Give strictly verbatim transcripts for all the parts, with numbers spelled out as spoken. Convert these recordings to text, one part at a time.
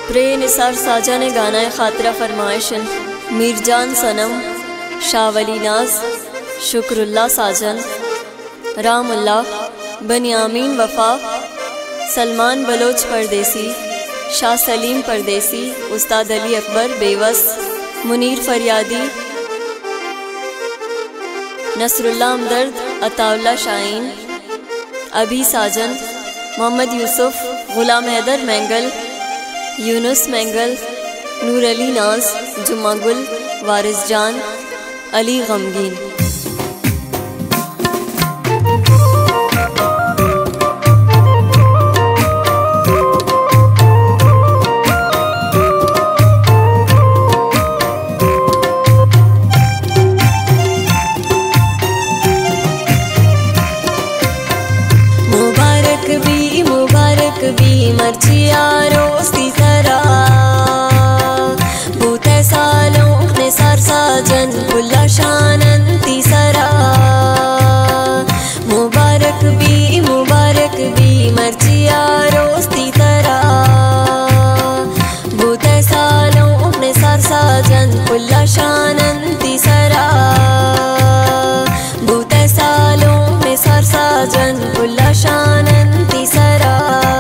Pray Nisar साजा ने गाना खातरा फरमाइशन मीरजान सनम शाहवली नाज शुक्रुल्ला साजन रामुल्ला बनियामीन वफा सलमान बलोच परदेसी शाह सलीम परदेसी उस्ताद अली अकबर बेवस मुनीर फरियादी नसरुल्ला हमदर्द अताउल्ला शाहीन अभी साजन मोहम्मद यूसुफ गुलाम हैदर मैंगल यूनुस मैंगल नूर अली नाज जुम्मा गुल वारिस जान अली गमगीन। मुबारक भी मुबारक भी मर्जिया रोस्ती सरा बूते सालों ने सार साजन बुल्ला शानंती सरा। मुबारक भी मुबारक भी मर्जिया रोस्ती सरा बूते सालों ने सार साजन बुल्ला शानंती सरा बूते सालों में सार साजन बुल्ला शानंती सरा।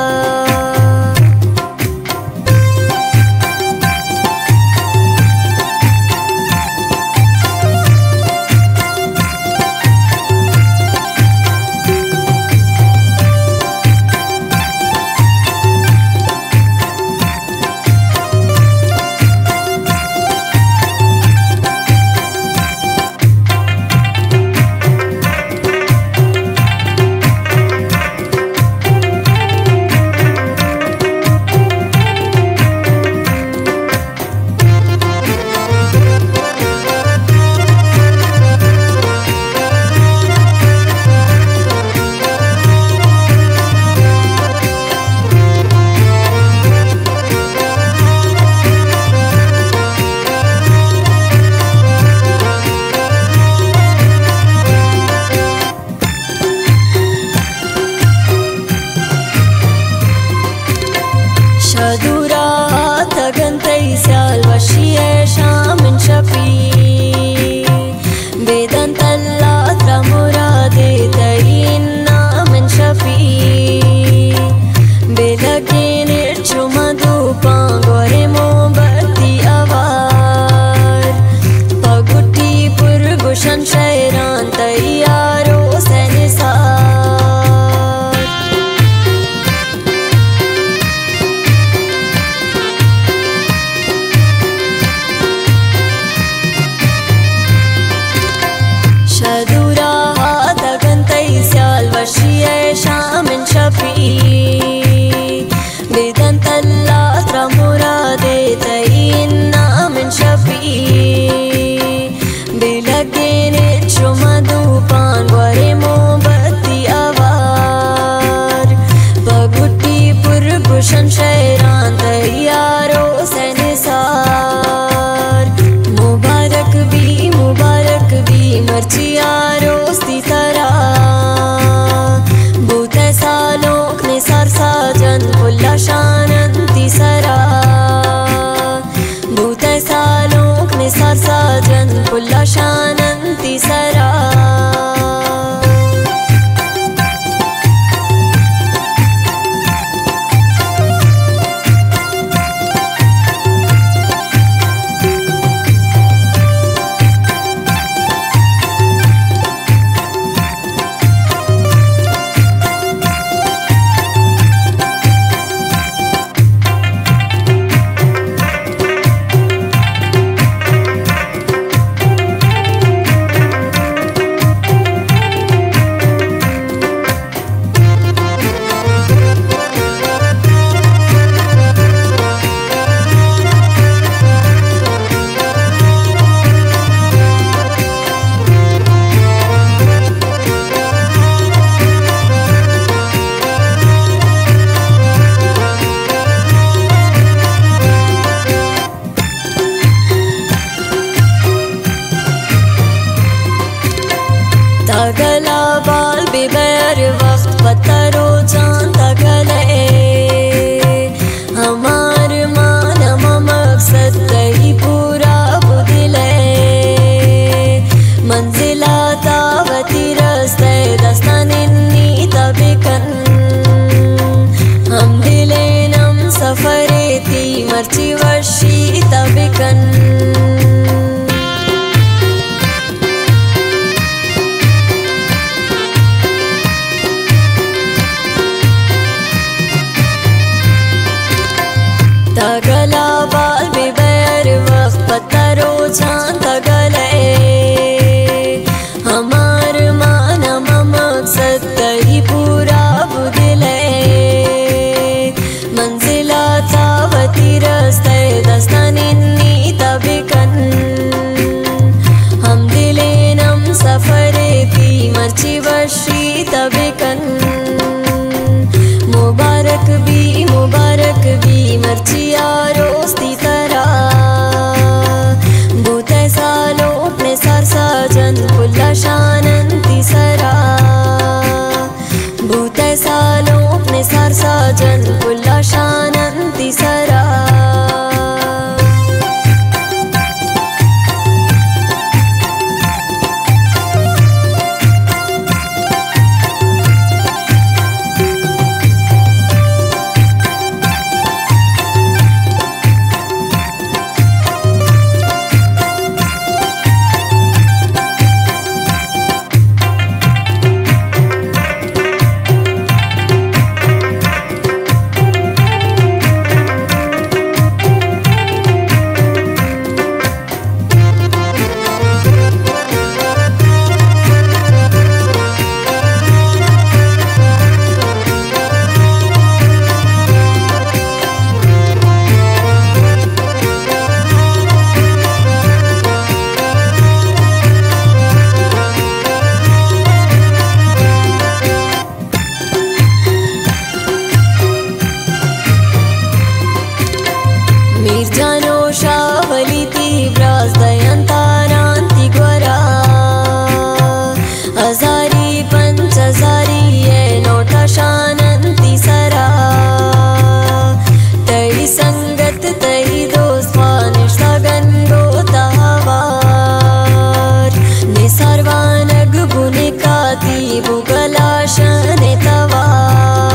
शदूरा तगन तैसाल वशिए शामिन शफी बेदन तल्ला त्रमुरादे तईन नामन शफी बेलगे निर्चुमदु पांगोरे मोबती अवार पगुटी पुरगुशन शैरान तैयारो सनिसार। शदूरा तगन तैसाल वशिए शामिन शफी बेदन तल्ला त्रमुरादे तईन नामन शफी बेलगे निर्चुमदु पांगोरे मोबती अवार पगुटी पुरगुशन शैरान तैयारो सनिसार। मुबारक भी मुबारक भी मर्जिया रोस्ती सरा बूते सालों ने सार साजन बुल्ला शानंती सरा बूते सालों ने सार साजन बुल्ला शानंती सरा। तगला बाल बेबर वक्त पत्थरों चांद तगले हमार माँ तगला बाल बेबर वक्त पत्थरो चांद तगले हमार माना मकसद तरी पूरा बुदले मंजिला तावती रस्ते दस्तानिन्नी तबिकन हम दिले नम सफरे ती मर्ची वर्षी तबिकन मुबारक भी मुबारक भी मर्ची आरोस्ती तरा बूते सालो अपने सार साजन पुल्ला शानंती सरा बूते सालो अपने सार साजन पुल्ला शानंती सरा मीरजानो शावली तीव्रास दयंतारांती ग्वरा हजारी पंच हजारी ये नोटा शानंती सरा तई संगत तई दोस्त निष्ठा गंगो तहावार निसर्वानग बुनिकाती बुगला शने तवार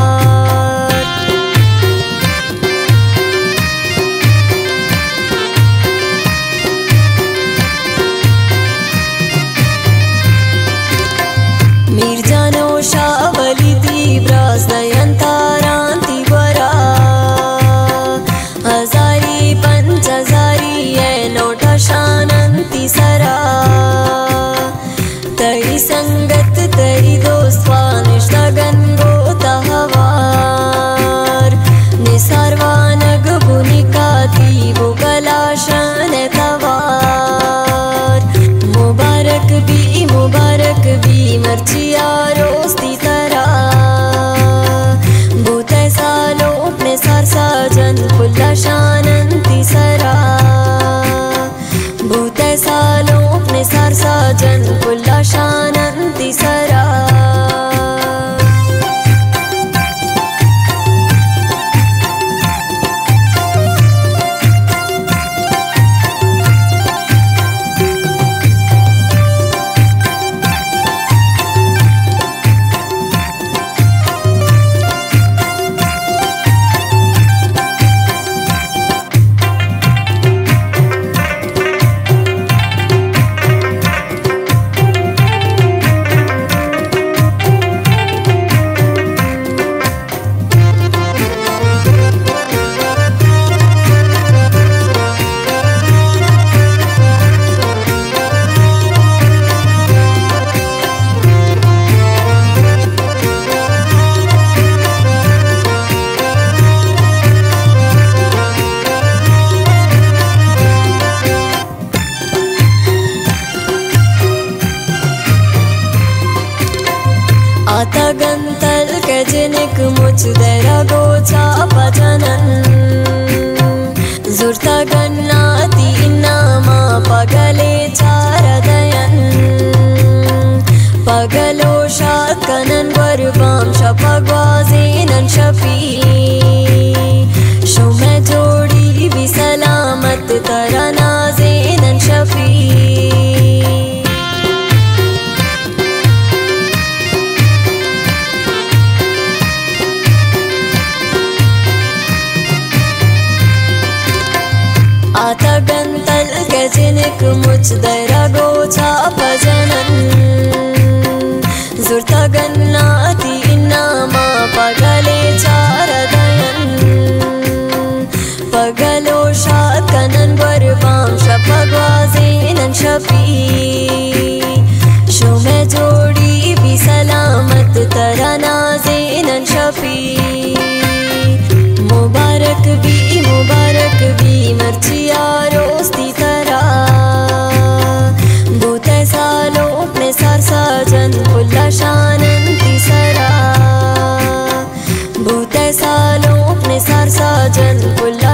मीरजानो शावली तीव्रास दयंतारांती ग्वरा हजारी पंच हजारी ये नोटा शानंती सरा तई संगत तई दोस्त निष्ठा गंगो तहावार निसर्वानग बुनिकाती बुगला शने तवार मुबारक भी मुबारक भी मर्ची आरोस्ती तरा बूते सालो अपने सार साजन पुल्ला शानंती सरा बूते सालो अपने सार साजन पुल्ला शानंती सरा आता गंतल के जिनिक मुझ देरा गोचा पजनन जुर्ता गन्ना तीना मा पगले चार दयन पगलो शात कनन वरबाम शपगवाजेनन शफी शुमे जोड़ी भी सलामत तरा नाजेनन शफी आता गंतल के जिनिक मुझ दरा गोचा पजनन जुर्ता गन्ना तीना मा पगले चार दयन पग उल्लासानंद